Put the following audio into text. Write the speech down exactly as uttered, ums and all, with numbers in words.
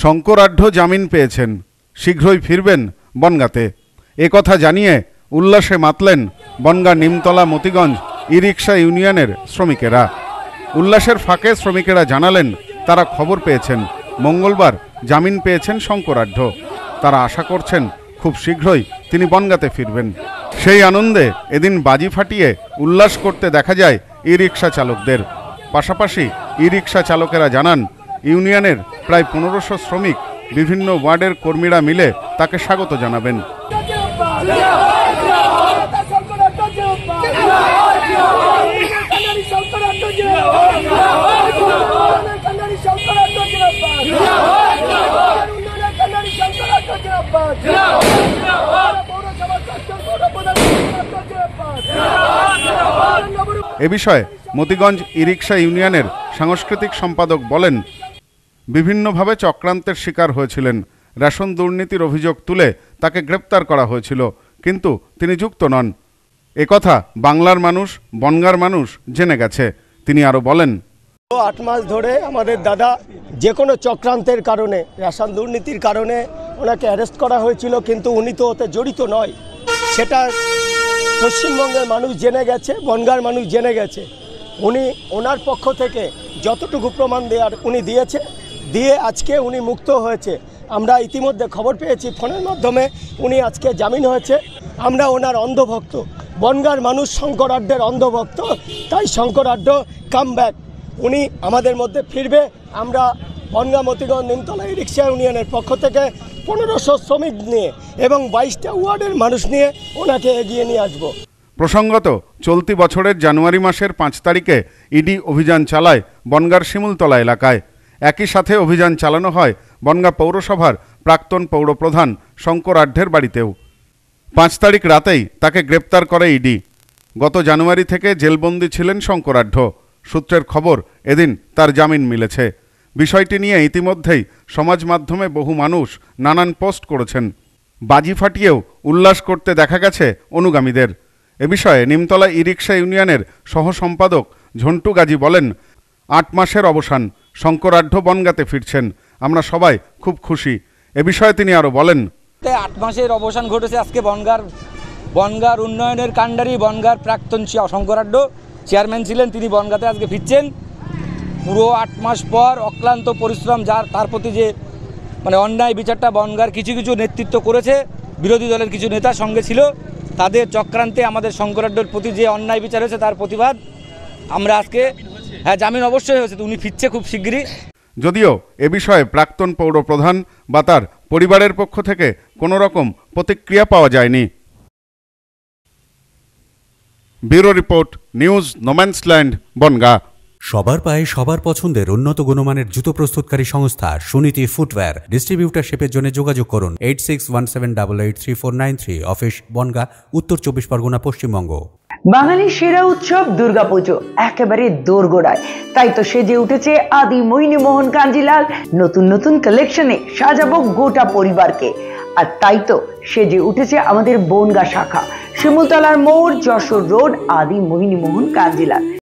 শঙ্করাঢ্য জামিন পেয়েছেন, শীঘ্রই ফিরবেন বনগাঁতে। একথা জানিয়ে উল্লাসে মাতলেন বনগাঁ নিমতলা মতিগঞ্জ ই রিক্সা ইউনিয়নের শ্রমিকেরা। উল্লাসের ফাঁকে শ্রমিকেরা জানালেন তারা খবর পেয়েছেন মঙ্গলবার জামিন পেয়েছেন শঙ্করাঢ্য। তারা আশা করছেন খুব শীঘ্রই তিনি বনগাঁতে ফিরবেন। সেই আনন্দে এদিন বাজি ফাটিয়ে উল্লাস করতে দেখা যায় ই রিক্সা চালকদের। পাশাপাশি ই রিক্সা চালকেরা জানান ইউনিয়নের প্রায় পনেরোশো শ্রমিক বিভিন্ন ওয়ার্ডের কর্মীরা মিলে তাকে স্বাগত জানাবেন। এ বিষয়ে মতিগঞ্জ ই রিক্সা ইউনিয়নের সাংস্কৃতিক সম্পাদক বলেন, বিভিন্নভাবে চক্রান্তের শিকার হয়েছিলেন। রেশন দুর্নীতির অভিযোগ তুলে তাকে গ্রেপ্তার করা হয়েছিল, কিন্তু তিনি যুক্ত নন। একথা বাংলার মানুষ, বনগাঁর মানুষ জেনে গেছে। তিনি আরো বলেন, আট মাস ধরে আমাদের দাদা যে কোনো চক্রান্তের কারণে, রেশন দুর্নীতির কারণে ওনাকে অ্যারেস্ট করা হয়েছিল, কিন্তু উনি তো ওতে জড়িত নয়। সেটা পশ্চিমবঙ্গের মানুষ জেনে গেছে, বনগাঁর মানুষ জেনে গেছে। উনি ওনার পক্ষ থেকে যতটুকু প্রমাণ দেওয়ার উনি দিয়েছে, দিয়ে আজকে উনি মুক্ত হয়েছে। আমরা ইতিমধ্যে খবর পেয়েছি ফোনের মাধ্যমে উনি আজকে জামিন হয়েছে। আমরা ওনার অন্ধভক্ত, বনগাঁর মানুষ শঙ্করাঢ্যের অন্ধভক্ত, তাই শঙ্করাঢ্য কাম ব্যাক, উনি আমাদের মধ্যে ফিরবে। আমরা বনগাঁ মতিগঞ্জ নিমতলা ই রিক্সা ইউনিয়নের পক্ষ থেকে পনেরোশো শ্রমিক নিয়ে এবং বাইশটা ওয়ার্ডের মানুষ নিয়ে ওনাকে এগিয়ে নিয়ে আসবো। প্রসঙ্গত, চলতি বছরের জানুয়ারি মাসের পাঁচ তারিখে ইডি অভিযান চালায় বনগাঁর শিমুলতলা এলাকায়। একই সাথে অভিযান চালানো হয় বনগাঁ পৌরসভার প্রাক্তন পৌরপ্রধান শঙ্করাঢ্যের বাড়িতেও। পাঁচ তারিখ রাতেই তাকে গ্রেপ্তার করে ইডি। গত জানুয়ারি থেকে জেলবন্দি ছিলেন শঙ্করাঢ্য। সূত্রের খবর এদিন তার জামিন মিলেছে। বিষয়টি নিয়ে ইতিমধ্যেই সমাজ মাধ্যমে বহু মানুষ নানান পোস্ট করেছেন। বাজি ফাটিয়েও উল্লাস করতে দেখা গেছে অনুগামীদের। এ বিষয়ে নিমতলা ই রিক্সা ইউনিয়নের সহ সম্পাদক ঝন্টু গাজী বলেন, আট মাসের অবসান, শঙ্করাঢ্য বনগাঁতে ফিরছেন, আমরা সবাই খুব খুশি। এ বিষয়ে তিনি আরো বলেন, আট মাসের অবসান ঘটেছে আজকে। বনগাঁর বনগাঁর উন্নয়নের কাণ্ডারি বনগাঁর প্রাক্তন শঙ্করাঢ্য চেয়ারম্যান ছিলেন, তিনি বনগাঁতে আজকে ফিরছেন। পুরো আট মাস পর অক্লান্ত পরিশ্রম, যার তার প্রতি যে মানে অন্যায় বিচারটা বনগাঁর কিছু কিছু নেতৃত্ব করেছে, বিরোধী দলের কিছু নেতার সঙ্গে ছিল, তাদের চক্রান্তে আমাদের শঙ্করাঢ্যর প্রতি যে অন্যায় বিচার হয়েছে তার প্রতিবাদ আমরা আজকে, হ্যাঁ জামিন অবশ্যই হয়েছে, উনি ফিরছে খুব শিগগিরই। যদিও এ বিষয়ে প্রাক্তন পৌরপ্রধান বা তার পরিবারের পক্ষ থেকে কোনো রকম প্রতিক্রিয়া পাওয়া যায়নি। Bureau report, news no man's land, Bongaon. সবার পায়ে সবার পছন্দের উন্নত গুণমানের জুতো প্রস্তুতকারী সংস্থা সুনীতি ফুটওয়্যার ডিস্ট্রিবিউটারশিপের জন্য যোগাযোগ করুন eight six one seven double eight three four nine three. Office Bongaon, উত্তর চব্বিশ পরগনা, পশ্চিমবঙ্গ। বাঙালির সেরা উৎসব দুর্গাপুজো একেবারে দোরগোড়ায়, তাই তো সেজে উঠেছে আদি মোহিনী মোহন কাঞ্জিলাল। নতুন নতুন কালেকশনে সাজাবো গোটা পরিবারকে। আর তাই তো সেজে উঠেছে আমাদের বনগাঁ শাখা, শিমুলতলার মোড়, যশোর রোড, আদি মোহিনী মোহন কাঞ্জিলাল।